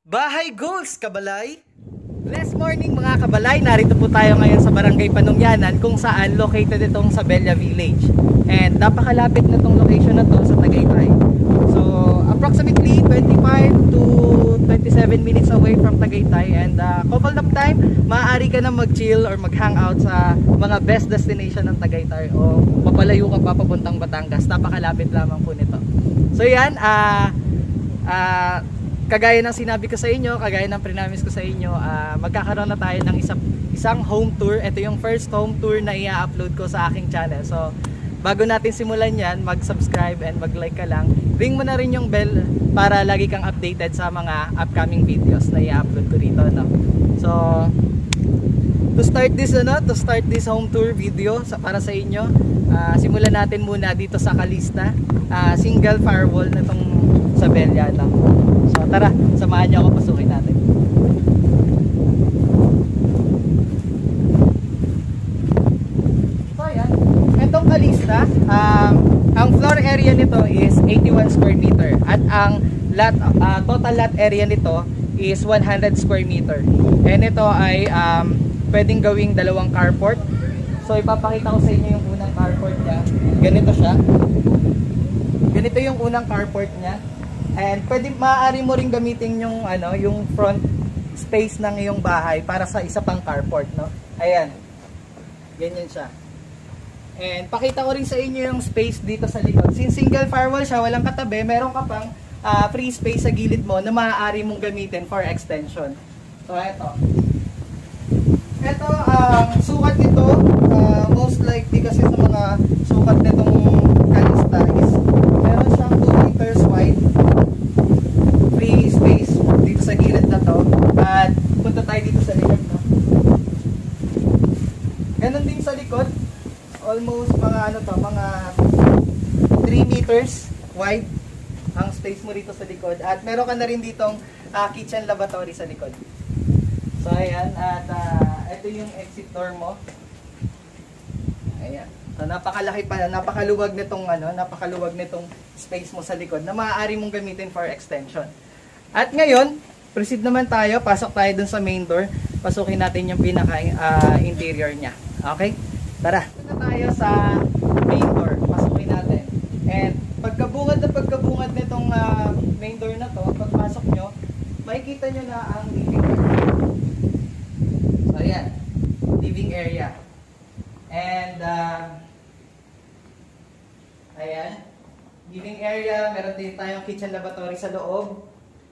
Bahay Goals, Kabalay! Blessed morning mga Kabalay! Narito po tayo ngayon sa Barangay Panungyanan kung saan located itong SABELLA Village. And napakalapit na itong location na to sa Tagaytay. So approximately 25 to 27 minutes away from Tagaytay. And couple of time, maaari ka na mag-chill or mag-hangout sa mga best destination ng Tagaytay. O papalayo ka pa papuntang Batangas. Napakalapit lamang po nito. So yan, kagaya ng sinabi ko sa inyo, kagaya ng prinamis ko sa inyo, magkakaroon na tayo ng isang home tour. Ito yung first home tour na i-upload ko sa aking channel. So, bago natin simulan yan, mag-subscribe and mag-like ka lang. Ring mo na rin yung bell para lagi kang updated sa mga upcoming videos na i-upload ko rito. No? So, to start this home tour video para sa inyo, simulan natin muna dito sa Calista. Single firewall na itong SABELLA. No? So tara, samahan niyo ako, pasukin natin. So yan, itong Calista, ang floor area nito is 81 square meter at ang total lot area nito is 100 square meter. And ito ay pwedeng gawing dalawang carport. So ipapakita ko sa inyo yung unang carport niya. Ganito siya. Ganito yung unang carport niya. And maaari mo rin gamitin yung yung front space ng iyong bahay para sa isa pang carport, no? Ayan. Ganyan siya. And pakita ko rin sa inyo yung space dito sa likod. Since single firewall siya, walang katabi, meron ka pang free space sa gilid mo na maaari mong gamitin for extension. So ito. Ito ang sukat nito, most likely kasi sa mga sukat nitong Calista is meron siyang 2 meters wide. Free space dito sa gilid na to. At punta tayo dito sa likod, no? Ganon din sa likod. Almost mga mga 3 meters wide ang space mo rito sa likod. At meron ka na rin ditong kitchen lavatory sa likod. So ayan, at ito yung exit door mo. Ayan. So napakalaki pa, napakaluwag nitong space mo sa likod na maaari mong gamitin for extension. At ngayon, proceed naman tayo, pasok tayo dun sa main door. Pasukin natin yung pinaka interior niya. Okay? Tara. Punta tayo sa main door. Pasukin natin. And pagkabungad nitong main door na to, pagpasok nyo, makikita nyo na ang living area. So ayan, living area. And ayan, living area, meron din tayong kitchen lavatory sa loob.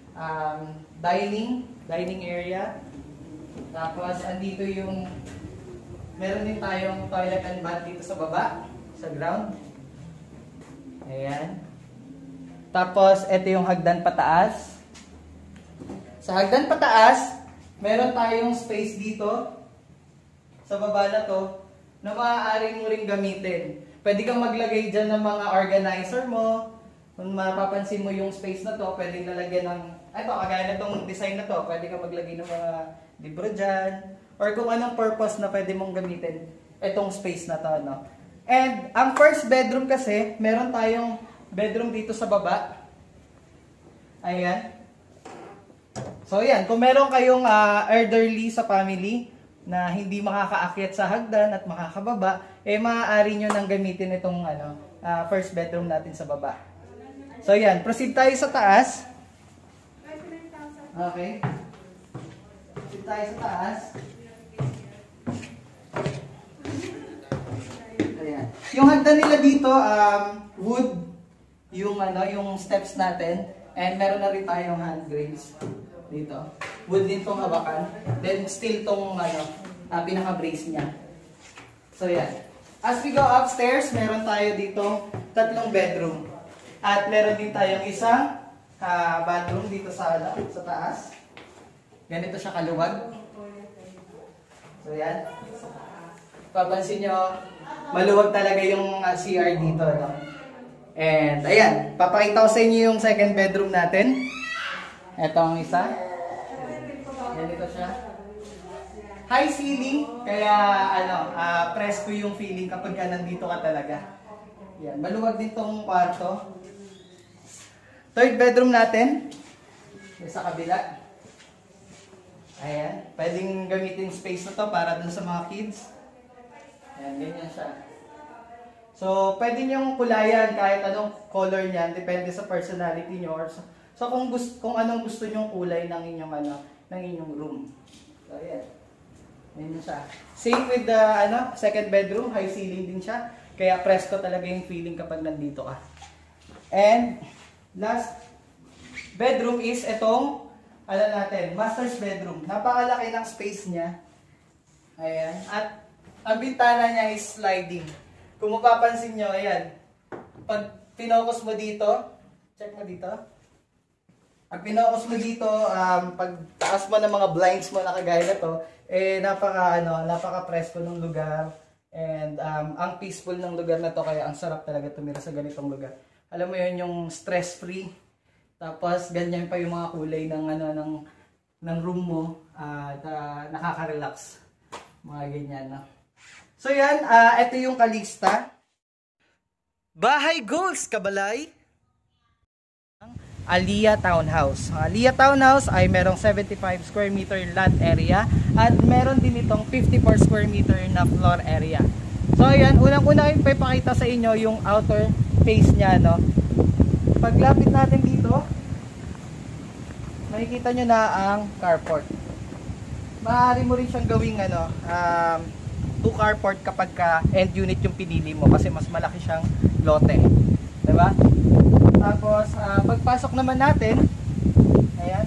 Dining area. Tapos andito yung meron din tayong toilet and bath dito sa baba, sa ground. Ayan. Tapos ito yung hagdan pataas. Sa hagdan pataas, meron tayong space dito sa baba na to na maaari mo ring gamitin. Pwede kang maglagay dyan ng mga organizer mo. Kung mapapansin mo yung space na to, pwede nalagyan ng kagaya na itong design na to, pwede kang maglagay ng mga libro dyan. Or kung anong purpose na pwede mong gamitin itong space na to. No? And ang first bedroom kasi, meron tayong bedroom dito sa baba. Ayan. So yan, kung meron kayong elderly sa family na hindi makakaakyat sa hagdan at makakababa, maaari nyo nang gamitin itong first bedroom natin sa baba. So yan, proceed tayo sa taas. Okay. Proceed tayo sa taas. Ayan. Yung hagdan nila dito, wood, yung steps natin, and meron na rin tayong handrails dito. Wood din tong habakan. Then steel tong pinaka-brace niya. So yan. As we go upstairs, meron tayo dito 3 bedroom. At meron din tayong isang bathroom dito sa taas. Ganito siya kaluwag. So yan. Papansin nyo, maluwag talaga yung CR dito. No? And ayan, papakita ko sa inyo yung second bedroom natin. Ito ang isa. Ganito siya. High ceiling, kaya presko yung feeling kapag nandito ka talaga. Yan, maluwag din tong kwarto. Third bedroom natin. Sa kabila. Ayan. Pwedeng gamitin space na to para dun sa mga kids. Ayan, ganyan siya. So, pwede niyong kulayan kahit anong color niyan. Depende sa personality niyo. So, kung anong gusto niyong kulay ng inyong, ng inyong room. So, ayan. Ganyan siya. Same with the second bedroom. High ceiling din siya. Kaya presko talaga yung feeling kapag nandito ka. And, last bedroom is itong master's bedroom. Napakalaki ng space niya. Ayan. At ang bintana niya is sliding. Kung mapapansin nyo, ayan. Pag pinokus mo dito, check mo dito. Pag pinokus mo dito, pag taas mo ng mga blinds mo na kagaya na to, napaka-presko ng lugar. And ang peaceful ng lugar na to, kaya ang sarap talaga tumira sa ganitong lugar. Alam mo yun, yung stress-free. Tapos, ganyan pa yung mga kulay ng room mo. Nakaka-relax. Mga ganyan, no? So, yan. Ito yung kalista. Bahay goals, Kabalay! Aliyah Townhouse. Ang Aliyah Townhouse ay merong 75 square meter lot area. At meron din itong 54 square meter na floor area. So, yan. Unang-una yung ipapakita sa inyo yung outer face niya, no? Paglapit natin dito, makikita nyo na ang carport. Maaari mo rin siyang gawing 2 carport kapag end unit yung pinili mo kasi mas malaki siyang lote. Diba? Tapos, pagpasok naman natin, ayan.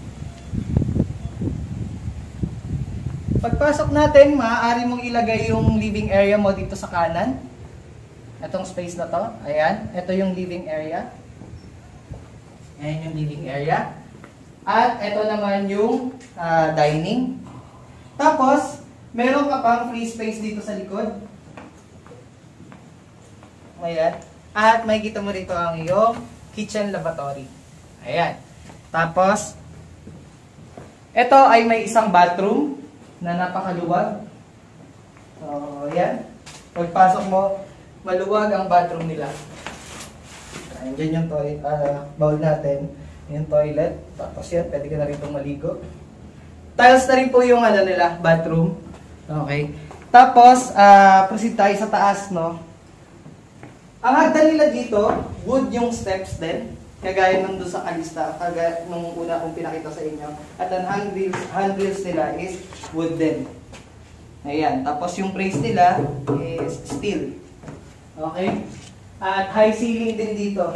Pagpasok natin, maaari mong ilagay yung living area mo dito sa kanan. Itong space na to, ayan. Ito yung living area. Ayan yung living area. At ito naman yung dining. Tapos, meron ka pang free space dito sa likod. Ayan. At makikita mo rito ang iyong kitchen lavatory. Ayan. Tapos, ito ay may isang bathroom na napakaluwag. So, ayan. Pagpasok mo, maluwag ang bathroom nila. Ayan yung bowl natin. Yung toilet. Tapos yan, pwede ka na rin itong maligo. Tiles na rin po yung bathroom. Okay. Tapos, proceed tayo sa taas, no? Ang hagdan nila dito, wood yung steps din. Kagaya nung doon sa kalista, kagaya nung una kong pinakita sa inyo. At ang handrails nila is wood din. Ayan. Tapos yung brace nila is steel. Okay. At high ceiling din dito.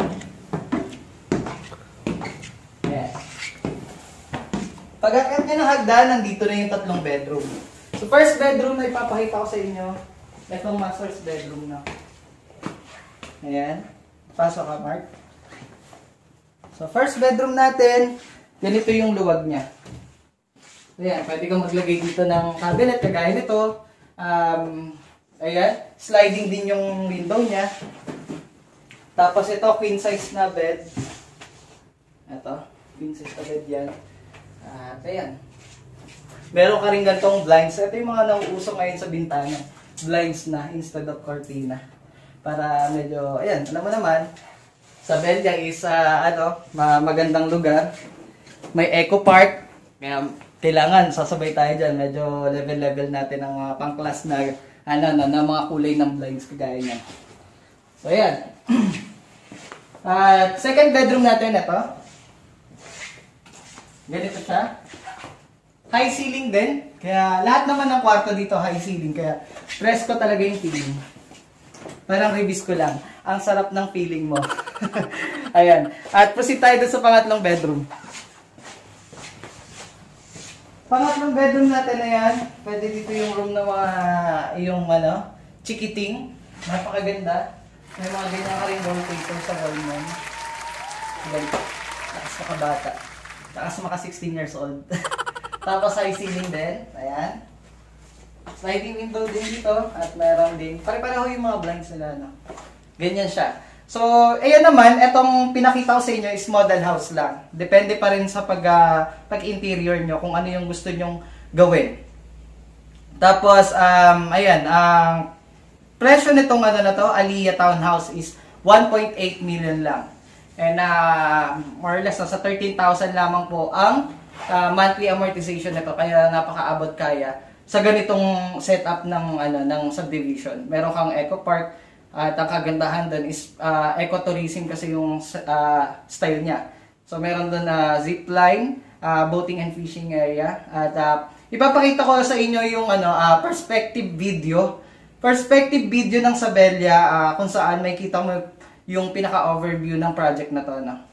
Yes. Pag-akyat nyo ng hagdan, nandito na yung 3 bedroom. So first bedroom na ipapakita ko sa inyo, itong master's bedroom na. Ayan. Pasok ka, Mark. So first bedroom natin, ganito yung luwag niya. Ayan, pwede kang maglagay dito ng cabinet, kagaya nito. Ayan, sliding din yung window niya. Tapos ito, queen size na bed. Ito, queen size na bed yan. At ayan. Meron ka rin gantong blinds. Ito yung mga nauuso ngayon sa bintana. Blinds na instead of cortina. Para medyo, ayan, alam mo naman, SABELLA is, magandang lugar. May eco park. Kaya kailangan, sasabay tayo dyan. Medyo level-level natin ang pang-class na, na mga kulay ng blinds kagaya niya. So, ayan. At second bedroom natin, ito. Ganito siya. High ceiling din. Kaya lahat naman ng kwarto dito high ceiling. Kaya presko talaga yung feeling. Parang reviews ko lang. Ang sarap ng feeling mo. Ayan. At proceed tayo doon sa pangatlong bedroom. Pangatlong bedroom natin na yan. Pwede dito yung room na mga chikiting. Napakaganda. May mga ganyan ka rin wallpaper sa wall mo. Ganito. Takas makabata. Takas maka 16 years old. Tapos high ceiling din. Ayan. Sliding window din dito. At meron din. Pare-pareho yung mga blinds nila. No? Ganyan siya. So, ayan naman. Itong pinakita ko sa inyo is model house lang. Depende pa rin sa pag-interior nyo. Kung ano yung gusto nyong gawin. Tapos, ayan. Ang presyo nitong Aliyah Townhouse is 1.8 million lang. And more or less, nasa 13,000 lamang po ang monthly amortization nito, kaya napakaabot kaya sa ganitong setup ng subdivision. Meron kang eco park at ang kagandahan doon is ecotourism kasi yung style niya. So meron doon zipline, boating and fishing area, at ipapakita ko sa inyo yung perspective video ng Sabella, kung saan may kita mo yung pinaka-overview ng project na to, no?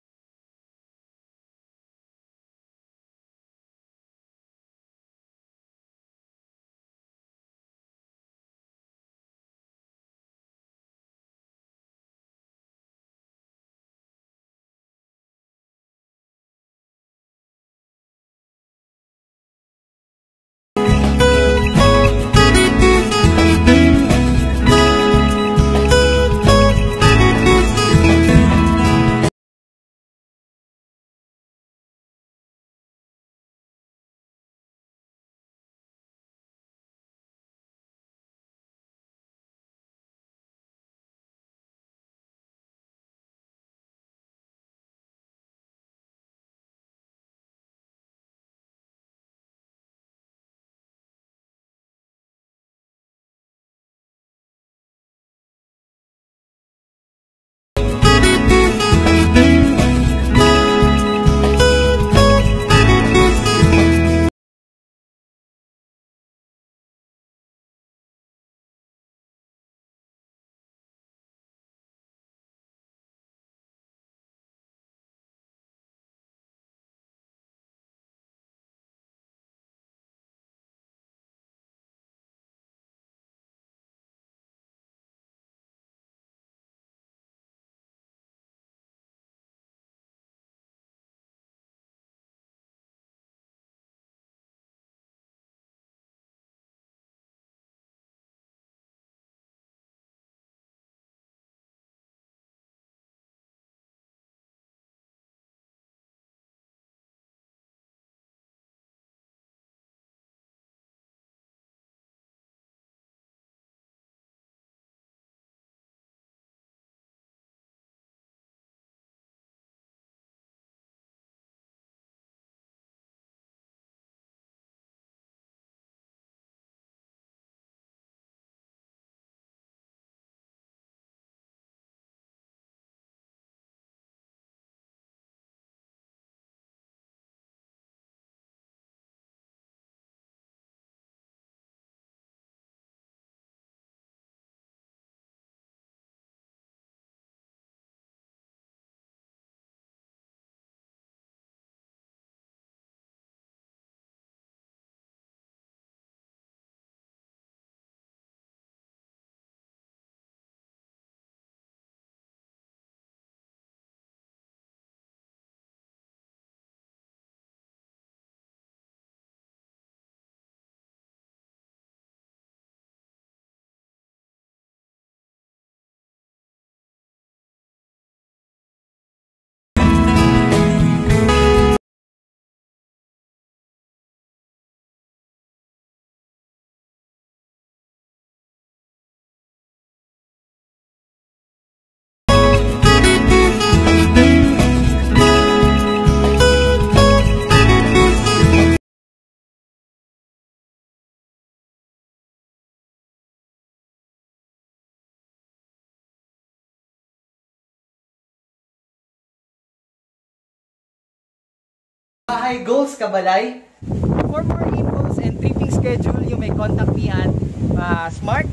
Hi goals, Kabalay. For more infos and tripping schedule, you may contact me at Smart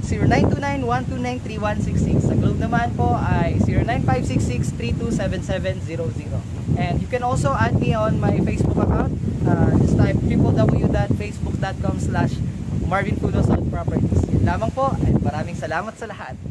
0929-129-3166. Sa Globe naman po ay 09566-327700. And you can also add me on my Facebook account. Just type www.facebook.com/marvinfulos.properties. Yun lamang po, at maraming salamat sa lahat.